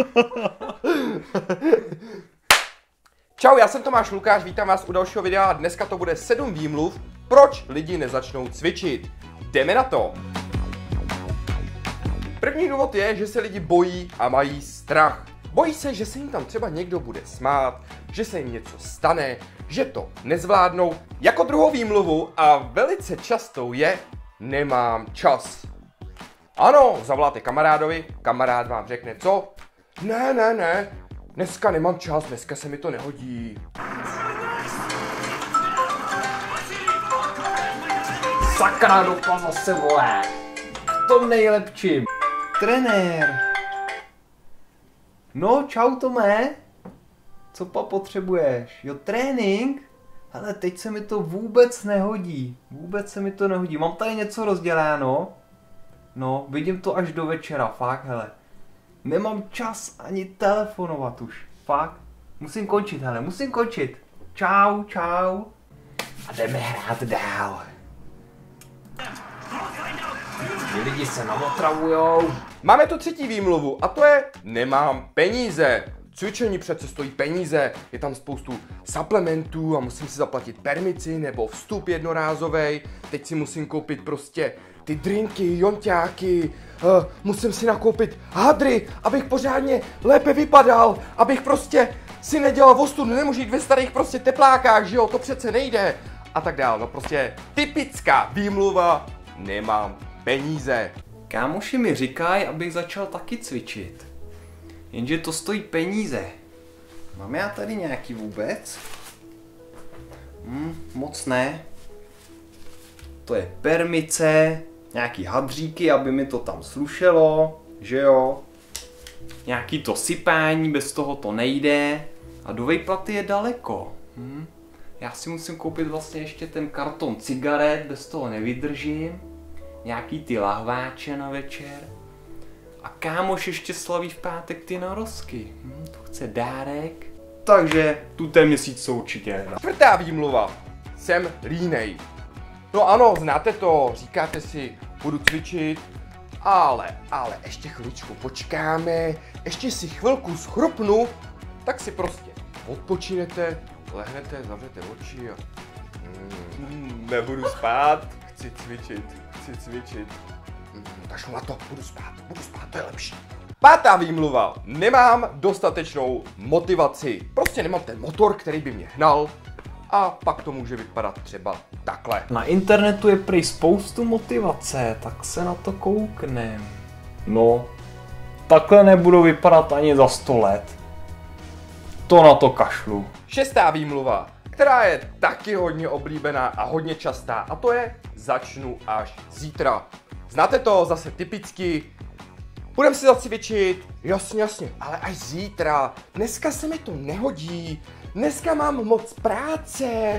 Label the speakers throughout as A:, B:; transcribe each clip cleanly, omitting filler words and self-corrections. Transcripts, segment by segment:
A: Čau, já jsem Tomáš Lukáš, vítám vás u dalšího videa a dneska to bude 7 výmluv, proč lidi nezačnou cvičit. Jdeme na to! První důvod je, že se lidi bojí a mají strach. Bojí se, že se jim tam třeba někdo bude smát, že se jim něco stane, že to nezvládnou. Jako druhou výmluvu a velice častou je nemám čas. Ano, zavoláte kamarádovi, kamarád vám řekne co? Ne, dneska nemám čas, dneska se mi to nehodí.
B: Sakra, dopa zase volá. V tom nejlepším. Trenér. No, čau Tomé. Co pa potřebuješ? Jo, trénink? Hele, teď se mi to vůbec nehodí. Mám tady něco rozděláno. No, vidím to až do večera, fakt, hele. Nemám čas ani telefonovat už, fakt. Musím končit. Čau. A jdeme hrát dál. Lidi se namotravujou.
A: Máme tu třetí výmluvu a to je nemám peníze. Cvičení přece stojí peníze, je tam spoustu suplementů a musím si zaplatit permici nebo vstup jednorázovej. Teď si musím koupit prostě ty drinky, jonťáky, musím si nakoupit hadry, abych pořádně lépe vypadal, abych prostě si nedělal ostudu, nemůžu jít ve starých prostě teplákách, že jo, to přece nejde. A tak dál, no prostě typická výmluva, nemám peníze.
B: Kámoši mi říkají, abych začal taky cvičit. Jenže to stojí peníze. Mám já tady nějaký vůbec? Moc ne. To je permice, nějaký hadříky, aby mi to tam slušelo, že jo. Nějaký to sypání, bez toho to nejde. A do vejplaty je daleko. Já si musím koupit vlastně ještě ten karton cigaret, bez toho nevydržím. Nějaký ty lahváče na večer. A kámoš ještě slaví v pátek ty narozky. To chce dárek. Takže tu ten měsíc jsou určitě.
A: Čtvrtá výmluva. Jsem línej. No ano, znáte to, říkáte si, budu cvičit, ale ještě chviličku počkáme, ještě si chvilku schrupnu, tak si prostě odpočinete, lehnete, zavřete oči a nebudu spát, chci cvičit. Kašlu na to, budu spát, to je lepší. Pátá výmluva. Nemám dostatečnou motivaci. Prostě nemám ten motor, který by mě hnal. A pak to může vypadat třeba takhle.
B: Na internetu je prý spoustu motivace, tak se na to kouknem. No, takhle nebudu vypadat ani za 100 let. To na to kašlu.
A: Šestá výmluva, která je taky hodně oblíbená a hodně častá, a to je začnu až zítra. Znáte to, zase typicky, budeme si zacvičit, jasně, ale až zítra, dneska se mi to nehodí, dneska mám moc práce.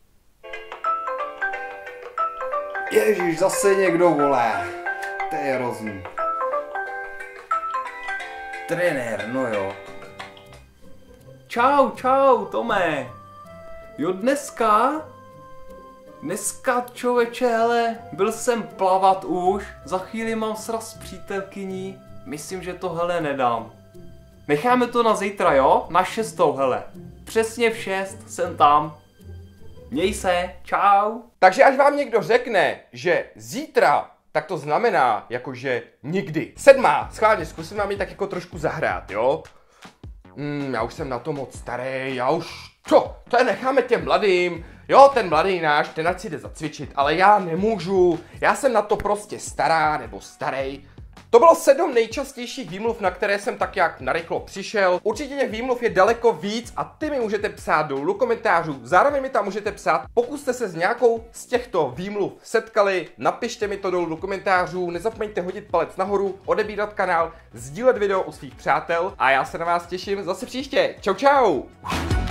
B: Ježíš, zase někdo volá, to je hrozný. Trenér, no jo. Čau, Tome. Jo, dneska člověče, hele, byl jsem plavat už, za chvíli mám sraz s přítelkyní, myslím, že to hele nedám. Necháme to na zítra, jo? Na 6, hele. Přesně v 6 jsem tam. Měj se, čau.
A: Takže až vám někdo řekne, že zítra, tak to znamená jakože nikdy. 7. Schválně, zkusím vám ji tak jako trošku zahrát, jo? Já už jsem na to moc starý, to je necháme těm mladým. Jo, ten mladý náš, ten ať si jde zacvičit, ale já nemůžu, já jsem na to prostě stará nebo starej. To bylo 7 nejčastějších výmluv, na které jsem tak jak narychlo přišel. Určitě těch výmluv je daleko víc a ty mi můžete psát dolů do komentářů. Zároveň mi tam můžete psát, pokud jste se s nějakou z těchto výmluv setkali, napište mi to dolů do komentářů, nezapomeňte hodit palec nahoru, odebírat kanál, sdílet video u svých přátel a já se na vás těším zase příště. Čau.